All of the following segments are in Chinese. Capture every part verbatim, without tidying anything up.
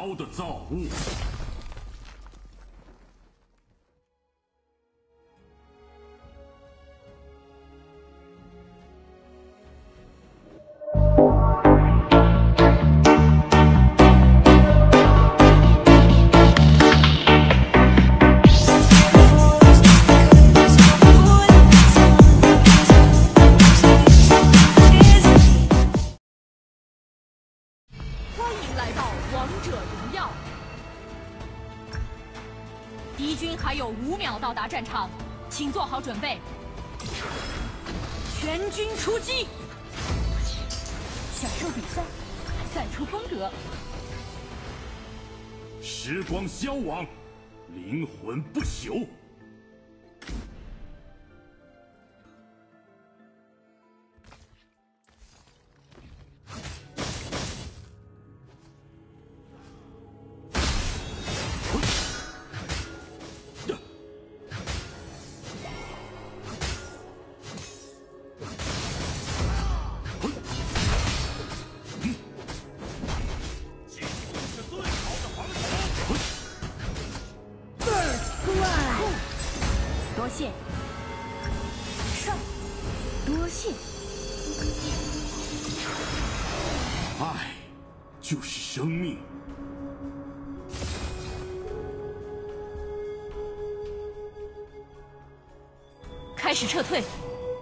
妖的造物。 敌军还有五秒到达战场，请做好准备。全军出击！享受比赛，赛出风格。 时光消亡，灵魂不朽。 多谢，上，多谢。 爱，就是生命。 开始撤退。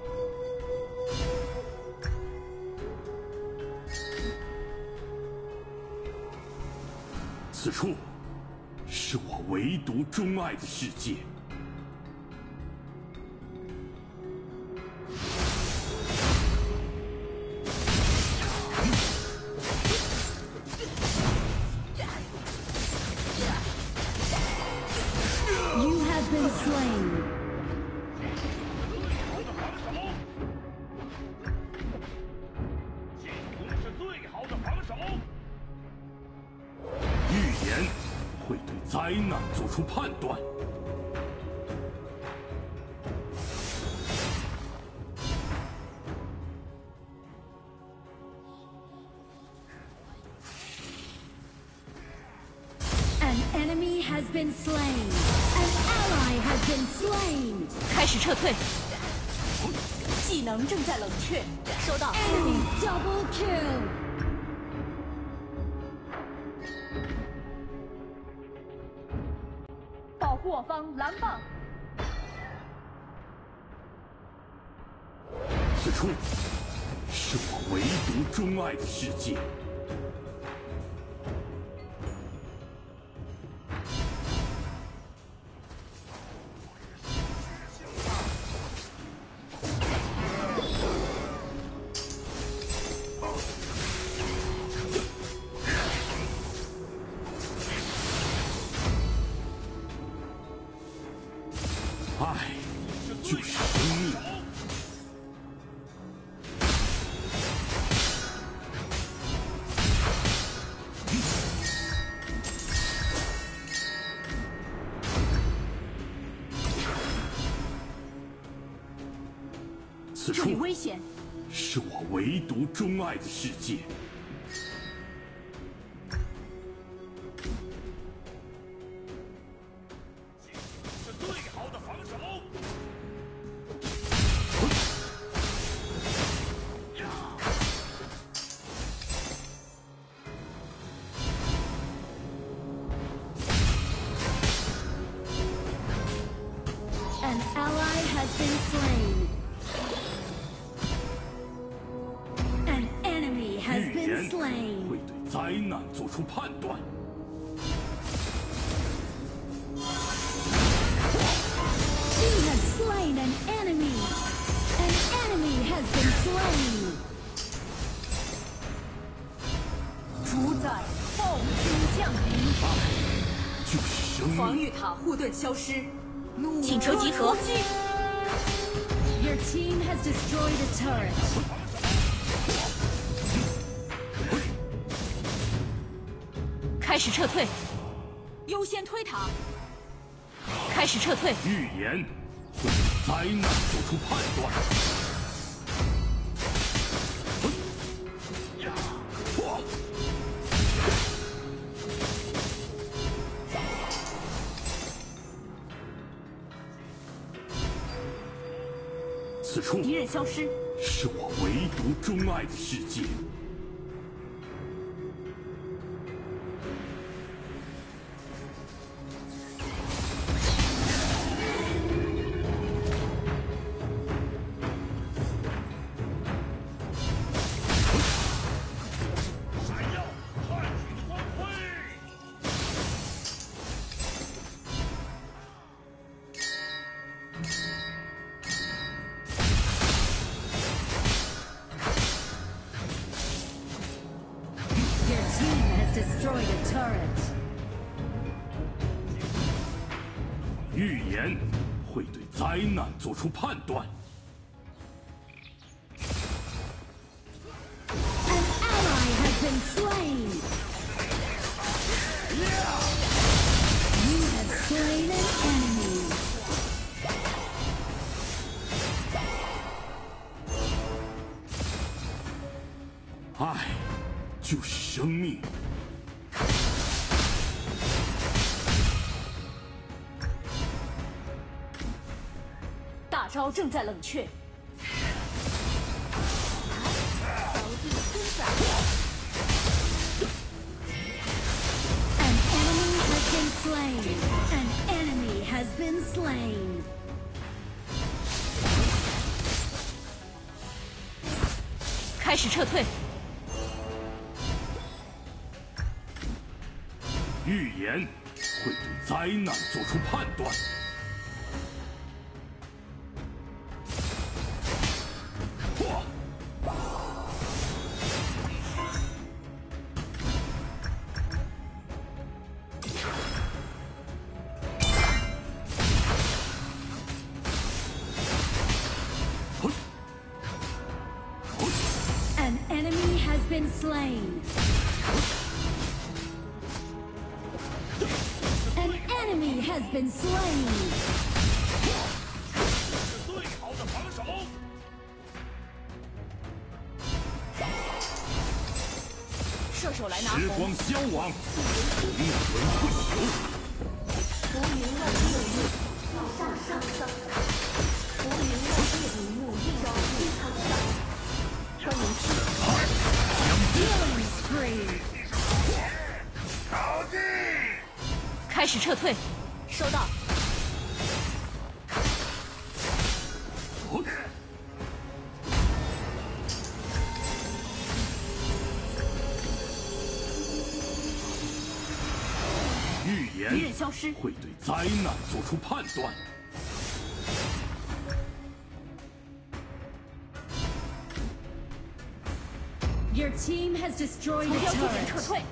此处，是我唯独钟爱的世界。 been slain. 进攻是最好的防守。预言会对灾难做出判断。 Enemy has been slain. An ally has been slain. 开始撤退。技能正在冷却。收到。 Enemy double kill. 保护我方蓝棒。 此处是我唯独钟爱的世界。 爱就是生命。此处危险， 是我唯独钟爱的世界。 An ally has been slain. An enemy has been slain. 会对灾难做出判断。 You have slain an enemy. An enemy has been slain. 主宰暴君降临。 就是生命。 防御塔护盾消失。 请求集合。 Your team has destroyed a turret. 开始撤退。优先推塔。开始撤退。 预言会对灾难做出判断。 此处敌人消失， 是我唯独钟爱的世界。 Destroyed a turret. 预言会对灾难做出判断。 An ally has been slain. You have slain an enemy. 爱就是生命。 大招正在冷却。 An enemy has been slain. An enemy has been slain. 开始撤退。 预言会对灾难做出判断。 An enemy has been slain. An enemy has been slain. 最好的防守。 射手来拿时红。 光消亡，灵魂不朽。 浮云万叶幕，上上上。浮云万叶幕，朝日苍上。欢迎吃。 Killing spree. 搞定！ 开始撤退。收到。 预敌人言消失。 会对灾难做出判断。 Your team has destroyed 从 a 标记点撤 turret. 退。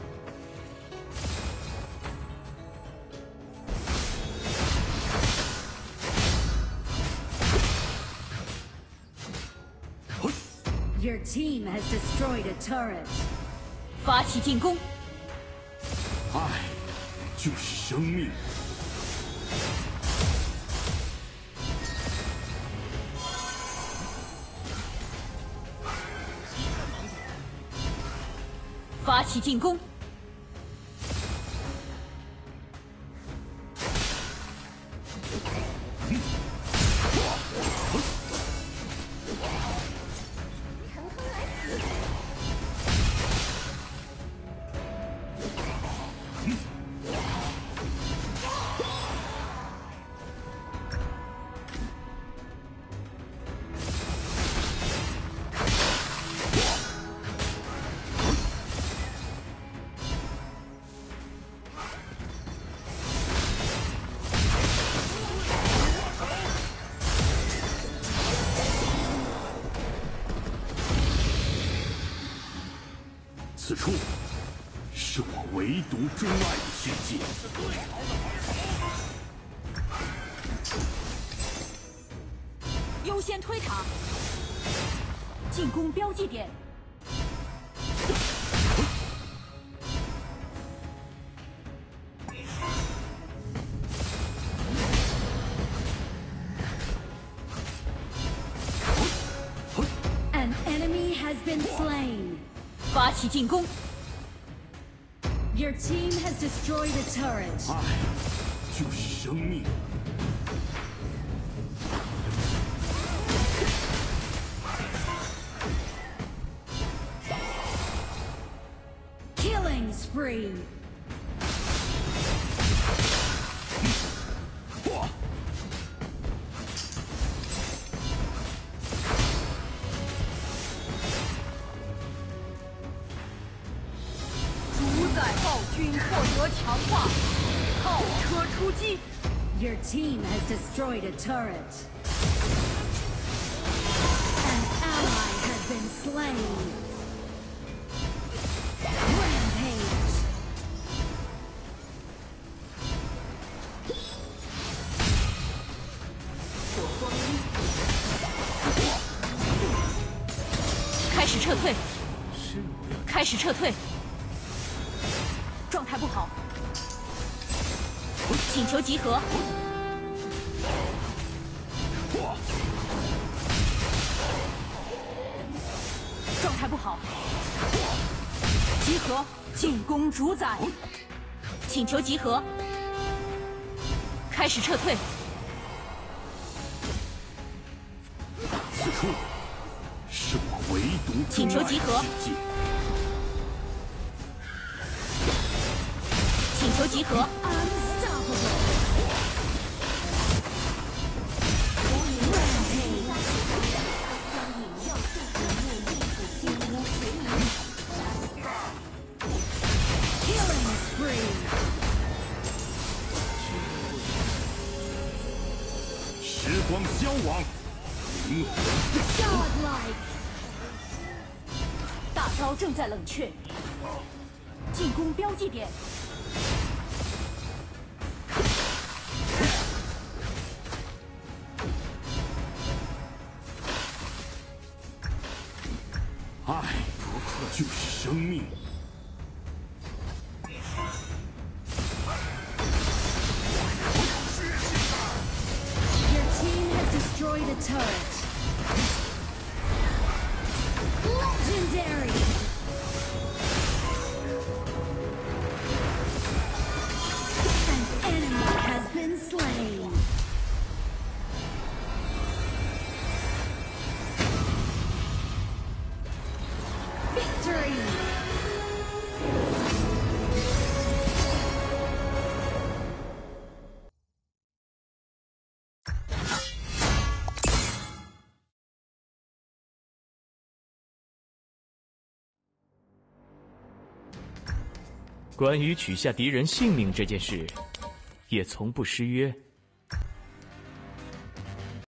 Your team has destroyed a turret. 发起进攻。 爱就是生命。 发起进攻。 此处是我唯独钟爱的世界。 优先推塔，进攻标记点。 An enemy has been slain. 发起进攻。 Your team has destroyed a turret. 爱就是生命。 spree. 主宰暴君获得强化，炮车出击。 Your team has destroyed a turret. An ally has been slain. Rampage. 开始撤退，开始撤退。状态不好，请求集合。状态不好，集合，进攻主宰。请求集合，开始撤退。 此处是我唯独请求集合，请求集合。 Unstoppable. Killing spree. 时光消亡，灵魂不朽。 Godlike. 大招正在冷却，进攻标记点。 爱就是生命。 Your team has destroyed a turret. Legendary. An enemy has been slain. Victory. 关于取下敌人性命这件事，也从不失约。